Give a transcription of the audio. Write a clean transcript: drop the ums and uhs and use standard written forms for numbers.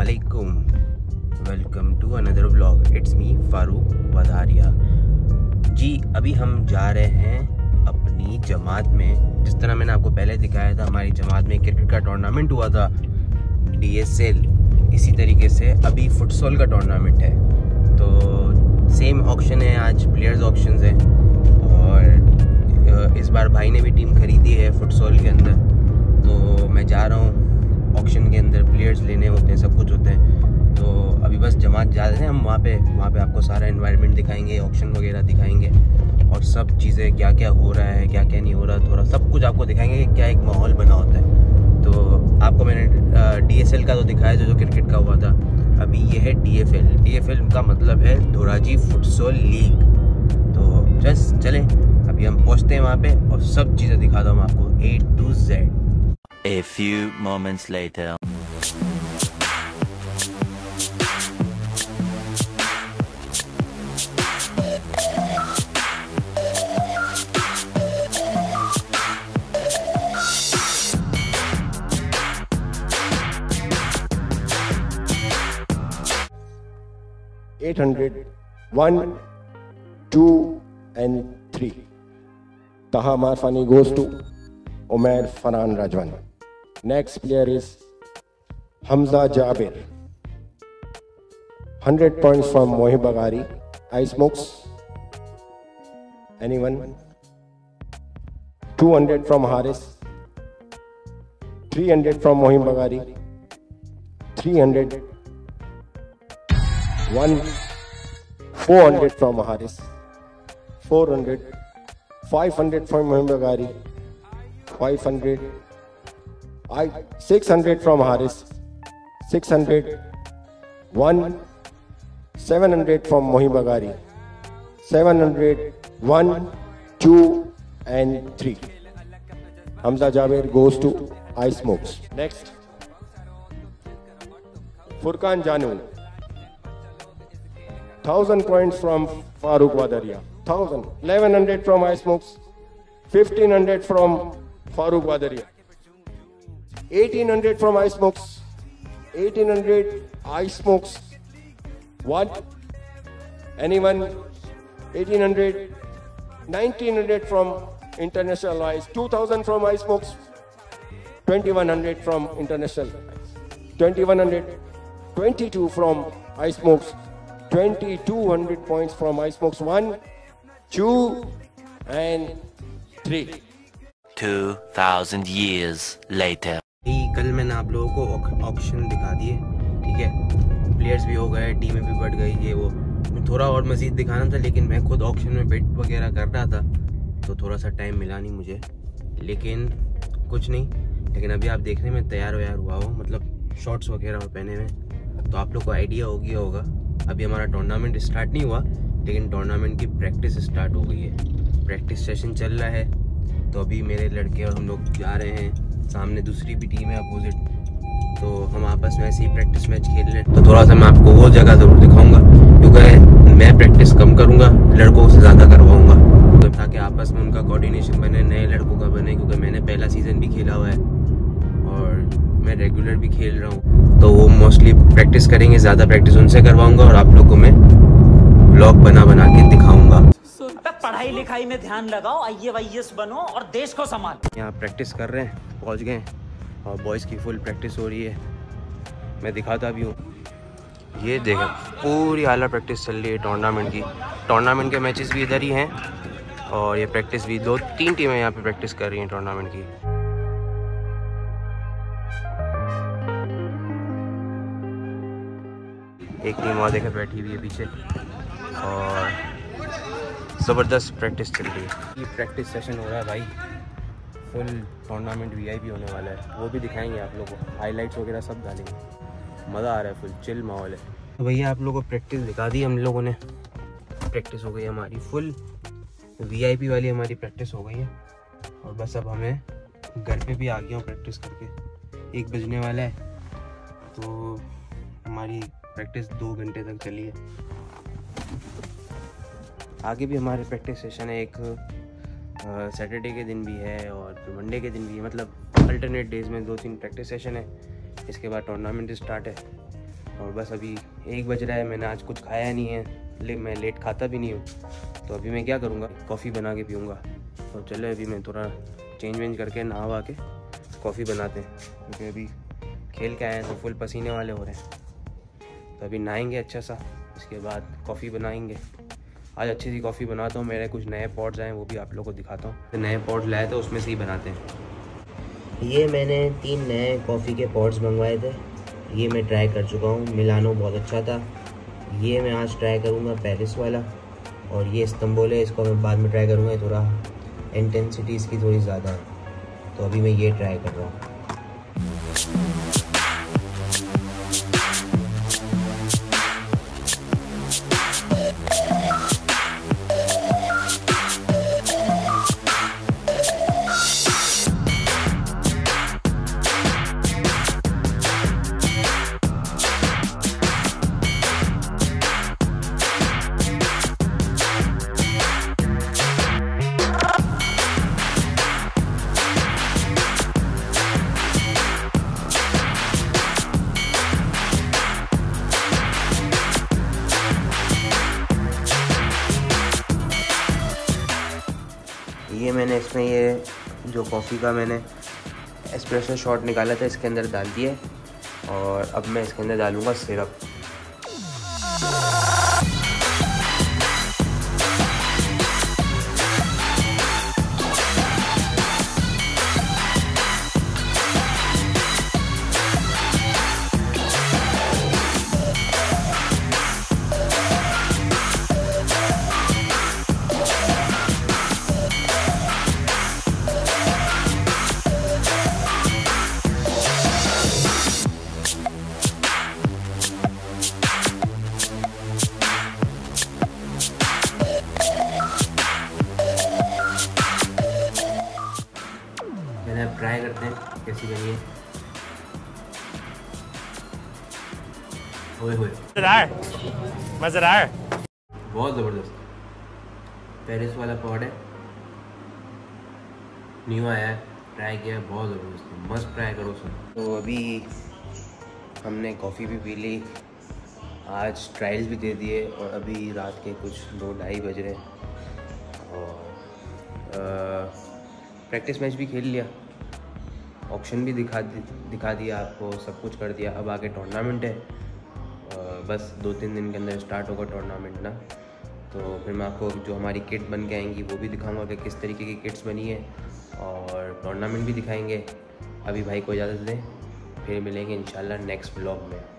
अस्सलामुअलैकुम, welcome to another vlog. It's me Farooq Vadhariya ji. अभी हम जा रहे हैं अपनी जमात में। जिस तरह मैंने आपको पहले दिखाया था, हमारी जमात में क्रिकेट का टूर्नामेंट हुआ था DSL, इसी तरीके से अभी फुटसॉल का टूर्नामेंट है। तो सेम ऑक्शन है, आज प्लेयर्स ऑक्शंस है और इस बार भाई ने भी टीम खरीदी है फुटसॉल के अंदर। तो मैं जा रहा हूँ ऑक्शन के अंदर, प्लेयर्स लेने होते हैं, सब कुछ होते हैं। तो अभी बस जमात जा रहे हैं हम वहाँ पे आपको सारा एनवायरनमेंट दिखाएंगे, ऑक्शन वगैरह दिखाएंगे और सब चीज़ें क्या क्या हो रहा है, क्या क्या नहीं हो रहा, थोड़ा सब कुछ आपको दिखाएंगे कि क्या एक माहौल बना होता है। तो आपको मैंने DSL का तो दिखाया जो क्रिकेट का हुआ था। अभी ये है DFL का मतलब है धोराजी फुटसॉल लीग। तो जस्ट चलें, अभी हम पहुँचते हैं वहाँ पे और सब चीज़ें दिखाता हूँ आपको A to Z। A few moments later. $800, 1, 2, and 3. Taha Marfani goes to Umair Farhan Rajwan. Next player is Hamza Jabir. 100 points from Mohib Bagari. Ice Smokes. Anyone? 200 from Haris. 300 from Mohib Bagari. 300. 400 from Haris. 400. 500 from Mohib Bagari. 500. 600 from Haris. 600. 700 from Mohib Bagari. 700. 1, 2, and 3. Hamza Jabir goes to Ice Smokes. Next, Furkan Janu. 1000 points from Farooq Wadaria. 1000. 1100 from Ice Smokes. 1500 from Farooq Wadaria. 1800 from Ice Smokes. 1800 Ice Smokes. What? Anyone? 1800. 1900 from International Ice. 2000 from Ice Smokes. 2100 from International Ice. 2100. 22 from Ice Smokes. 2200 points from Ice Smokes. 1, 2, and 3. 2000 years later. कल मैंने आप लोगों को auction दिखा दिए, ठीक है। Players भी हो गए, टीमें भी बढ़ गई, ये वो थोड़ा और मज़ीद दिखाना था, लेकिन मैं खुद ऑक्शन में बेट वगैरह कर रहा था तो थोड़ा सा टाइम मिला नहीं मुझे, लेकिन कुछ नहीं। लेकिन अभी आप देखने में तैयार हुआ हो, मतलब शॉर्ट्स वगैरह पहने हुए, तो आप लोग को आइडिया होगा। अभी हमारा टूर्नामेंट स्टार्ट नहीं हुआ, लेकिन टूर्नामेंट की प्रैक्टिस स्टार्ट हो गई है। प्रैक्टिस सेशन चल रहा है। तो अभी मेरे लड़के और हम लोग जा रहे हैं, सामने दूसरी भी टीम है अपोजिट, तो हम आपस में ऐसे ही प्रैक्टिस मैच खेल रहे हैं। तो थोड़ा सा मैं आपको वो जगह ज़रूर दिखाऊंगा, क्योंकि मैं प्रैक्टिस कम करूंगा, लड़कों से ज़्यादा करवाऊंगा, तो ताकि आपस में उनका कोऑर्डिनेशन बने, नए लड़कों का बने। क्योंकि मैंने पहला सीज़न भी खेला हुआ है और मैं रेगुलर भी खेल रहा हूँ, तो वो मोस्टली प्रैक्टिस करेंगे, ज़्यादा प्रैक्टिस उनसे करवाऊँगा और आप लोगों को मैं व्लॉग बना के दिखाऊँगा। पढ़ाई लिखाई में ध्यान लगाओ, IAS बनो और देश को संभालो। यहाँ प्रैक्टिस कर रहे हैं, पहुँच गए और बॉयज़ की फुल प्रैक्टिस हो रही है। मैं दिखाता भी हूँ, ये देखें पूरी आला प्रैक्टिस चल रही है टूर्नामेंट की। टूर्नामेंट के मैचेस भी इधर ही हैं और ये प्रैक्टिस भी 2-3 टीमें यहाँ पे प्रैक्टिस कर रही हैं टूर्नामेंट की। एक टीम और देखे बैठी हुई है पीछे और ज़बरदस्त प्रैक्टिस चल रही है। ये प्रैक्टिस सेशन हो रहा है भाई, फुल टूर्नामेंट VIP होने वाला है, वो भी दिखाएंगे आप लोगों को, हाइलाइट्स वगैरह सब डालेंगे। मज़ा आ रहा है, फुल चिल माहौल है। तो भैया आप लोगों को प्रैक्टिस दिखा दी हम लोगों ने। प्रैक्टिस हो गई हमारी फुल VIP वाली, हमारी प्रैक्टिस हो गई है और बस अब हमें घर पे भी आ गया हूँ प्रैक्टिस करके। 1 बजने वाला है, तो हमारी प्रैक्टिस 2 घंटे तक चली है। आगे भी हमारे प्रैक्टिस सेशन है, एक सैटरडे के दिन भी है और मंडे के दिन भी है, मतलब अल्टरनेट डेज में 2-3 प्रैक्टिस सेशन है। इसके बाद टूर्नामेंट स्टार्ट है, और बस अभी 1 बज रहा है, मैंने आज कुछ खाया नहीं है, मैं लेट खाता भी नहीं हूँ। तो अभी मैं क्या करूँगा, कॉफ़ी बना के पीऊँगा। तो चलो अभी मैं थोड़ा चेंज वेंज करके नहा के कॉफ़ी बनाते हैं, क्योंकि अभी खेल के आए हैं तो फुल पसीने वाले हो रहे हैं। तो अभी नहाएंगे अच्छा सा, उसके बाद कॉफ़ी बनाएंगे। आज अच्छी सी कॉफ़ी बनाता हूँ। मेरे कुछ नए पॉट्स आए हैं, वो भी आप लोगों को दिखाता हूँ। तो नए पॉट्स लाए थे, उसमें से ही बनाते हैं। ये मैंने 3 नए कॉफ़ी के पॉट्स मंगवाए थे। ये मैं ट्राई कर चुका हूँ, मिलानो बहुत अच्छा था। ये मैं आज ट्राई करूँगा पेरिस वाला, और ये इस्तंबुल है, इसको मैं बाद में ट्राई करूँगा। ये थोड़ा इंटेंसिटी इसकी थोड़ी ज़्यादा है, तो अभी मैं ये ट्राई कर रहा हूँ। ये मैंने इसमें ये जो कॉफ़ी का मैंने एस्प्रेसो शॉट निकाला था, इसके अंदर डाल दिए, और अब मैं इसके अंदर डालूँगा सिरप। अब ट्राई करते हैं कैसी बनी है। मज़ेदार बहुत ज़बरदस्त पेरिस वाला पॉड है, न्यू आया है, ट्राई किया है, बहुत ज़बरदस्त, मस्त ट्राई करो सब। तो अभी हमने कॉफ़ी भी पी ली, आज ट्रायल्स भी दे दिए, और अभी रात के कुछ 2-2:30 बज रहे हैं, और प्रैक्टिस मैच भी खेल लिया, ऑक्शन भी दिखा दिया आपको, सब कुछ कर दिया। अब आगे टूर्नामेंट है, बस 2-3 दिन के अंदर स्टार्ट होगा टूर्नामेंट ना। तो फिर मैं आपको जो हमारी किट बन के आएंगी वो भी दिखाऊंगा कि किस तरीके की किट्स बनी है, और टूर्नामेंट भी दिखाएंगे। अभी भाई को इजाज़त दें, फिर मिलेंगे इंशाल्लाह नेक्स्ट व्लॉग में।